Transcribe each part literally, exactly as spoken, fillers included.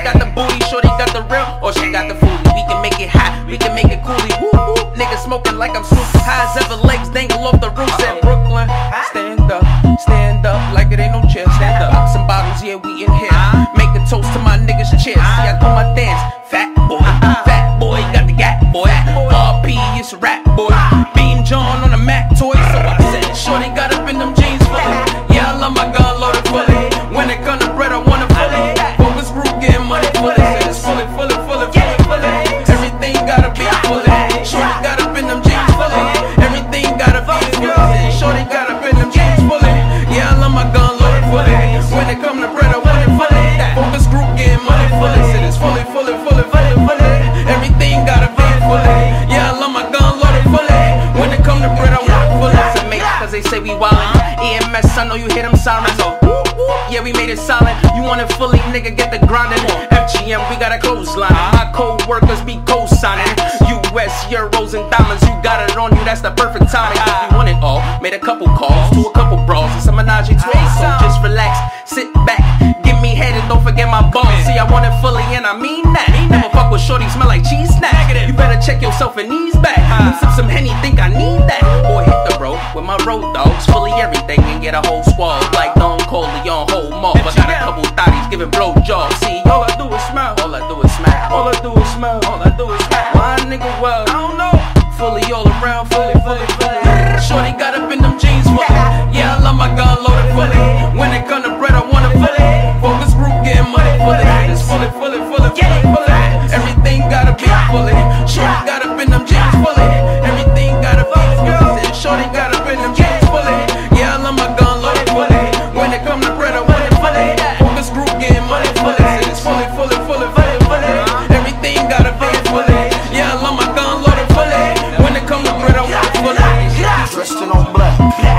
got the booty, shorty got the real, or she got the foolie. We can make it hot, we can make it coolie. Woo woo, nigga smoking like I'm Snoop. High as ever, legs dangle off the roof. At Brooklyn, stand up, stand up like it ain't no chair. Stand up, pop some bottles, yeah we in here. Make a toast to my niggas' cheers. See I do my dance, fat boy, fat boy, got the gap boy. R P, it's a rap boy. Beam John on a Mac toy, so I said, shorty got up in them jeans fully. Yeah I love my gun loaded fully. When it come to bread, I want it fully. Focus group getting money fully. Said it's fully, fully, fully, fully, fully. Everything gotta be fully. Shorty got up in them jeans fully. Everything gotta be fully. Shorty got up in them jeans fully. Yeah I love my gun loaded fully. When it come to bread, I want it fully. Focus group getting money fully. Said it's fully, fully, fully, fully, fully. Everything gotta be fully. Yeah I love my gun loaded fully. When it come to bread, I want it fully. To make, cause they say we wildin'. E M S, I know you hear them sirens. Oh, yeah, we made it solid. You want it fully, nigga, get the grindin'. F G M, we got a clothesline. My co-workers be co-signing. U S, euros, and diamonds. You got it on you, that's the perfect timing. Cause we want it all. Made a couple calls to a couple bras. It's a menage a trois. So just relax, sit back, give me head and don't forget my balls. See, I want it fully and I mean that. Never fuck with shorty, smell like cheese snack. You better check yourself and knees back. And sip some Henny, think I need that. Boy, hit the road with my road dogs. Fully everything and get a whole squad. Like Don Corleone, whole mob. I got a couple thotties giving blow jobs. See, all I do is smile. All I do is smack. All I do is smile. All I do is smack. Why nigga well? I don't know. Fully all around, fully, fully, fully. Shorty got up in them jeans fully. Yeah, I love my gun loaded fully. When it come to bread, I want it fully. Focus group getting money fully. It's fully, fully, fully, fully, fully. Everything gotta be fully. Shorty got up in them jeans fully. Everything gotta be fully. Shorty got up in them jeans fully. Yeah, I love my gun loaded fully. When it come to bread, I want it fully. Focus group getting money fully. It's fully, fully, fully, fully, fully. Everything gotta be fully. Yeah, I love my gun loaded fully. When it come to bread, I want it fully. Dressed in all black,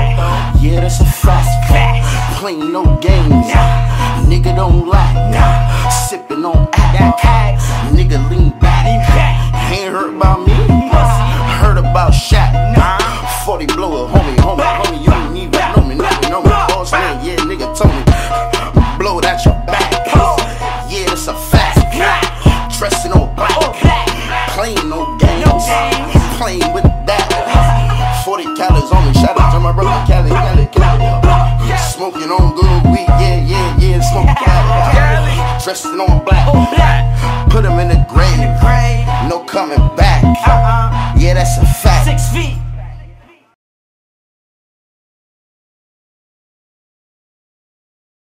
yeah, that's a fact. Playing no games, nigga don't lie. Sipping on act, nigga lean back. Ain't heard about me, heard about Shaq. forty blower, homie, homie, homie, you ain't even know me, nigga know me. Boss man, yeah, nigga told me, blow it out your back. Yeah, that's a fact. Dressed in all black, playing no games, playing with that. forty calories on me, shout out to my brother Cali, Cali, Cali. Smoking on good weed, yeah, yeah, yeah, smoking Cali. Dressed in all black, put him in the ground.